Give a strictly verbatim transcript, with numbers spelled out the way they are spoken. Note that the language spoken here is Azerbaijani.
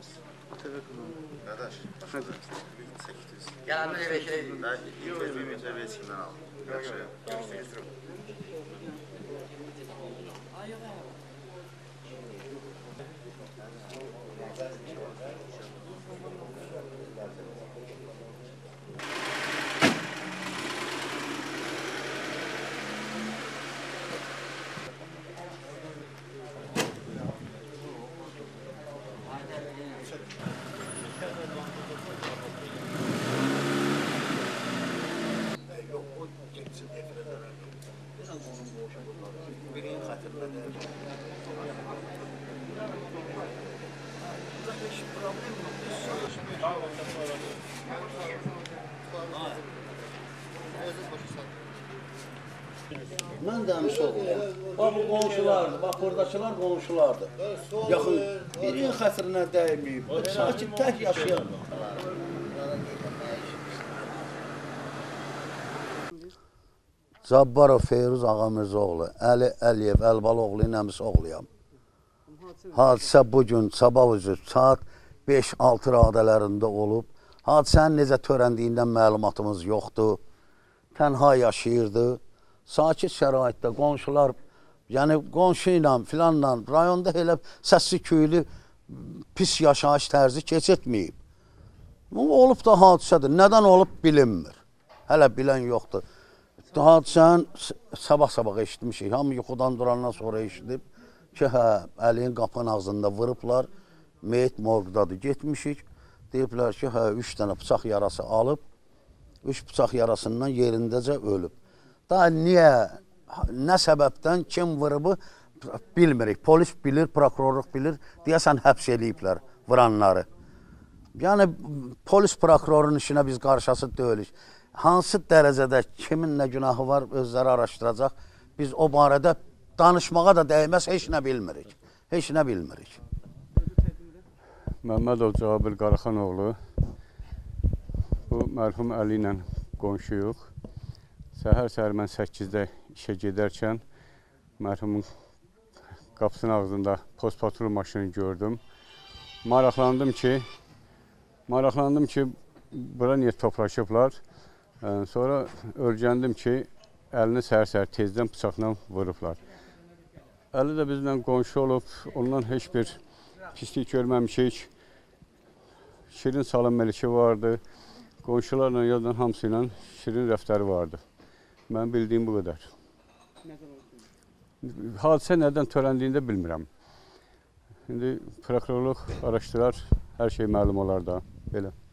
Qardaş, başladı. sekiz yüz. Gələn evə şey. Mən intervyumu Veçkindən aldım. Yaxşı. Görüşürüz. Birinin xətrinə də. Heç problem Mən dəmiş oğluyam. Bax bu qonşulardır, bax buradakılar qonşulardır. Yaxın, birinin xətrinə dəyməyib, sakit tək yaşayan. Cabbarov Feyruz Ağamirzoğlu, Əli Əliyev, Əlbaloğlu ilə əmisi oğluyam. Hadisə bugün sabah üzü saat beş altı radələrində olub. Hadisənin necə törəndiyindən məlumatımız yoxdur. Tənha yaşayırdı. Sakit şəraitdə qonşular, yəni qonşu ilə, filanla, rayonda elə səsli küylü pis yaşayış tərzi keçirtməyib. Bu olub da hadisədir. Nədən olub bilinmir. Hələ bilən yoxdur. Hadisəni sabah-sabah eşitmişik. Hamı yuxudan durandan sonra eşidib ki, hə, Əliyin qapının ağzında vırıblar, meyit morqdadır, getmişik. Deyiblər ki, hə, üç dənə bıçaq yarası alıb, üç bıçaq yarasından yerindəcə ölüb. Daha niyə, nə səbəbdən, kim vırıbı bilmirik. Polis bilir, prokurorluq bilir, deyəsən həbs eləyiblər vuranları. Yəni, polis prokurorun işinə biz qarşısı deyilik. Hansı dərəcədə kimin nə günahı var özləri araşdıracaq. Biz o barədə danışmağa da dəyməz, heç nə bilmirik. Heç nə bilmirik. Məmmədov Cabir Qaraxanoğlu. Bu mərhum Əli ilə qonşuyuq. Səhər-səhər mən səkkizdə işə gedərkən mərhumun qapısının ağzında post patrul maşını gördüm. Maraqlandım ki, maraqlandım ki, bura niyə toplaşıblar? Sonra örgəndim ki, əlini səhər-səhər tezdən bıçaqla vurublar. Əli də bizlə qonşu olub, ondan heç bir pislik görməmişik. Şirin salın meliki vardı. Qonşularla, yazdan hamısı ilə şirin rəftarı vardı. Mən bildiyim bu qədər. Hadisə nədən törəndiyini də bilmirəm. İndi prokurorluq araşdırar, hər şey məlum olar da, belə.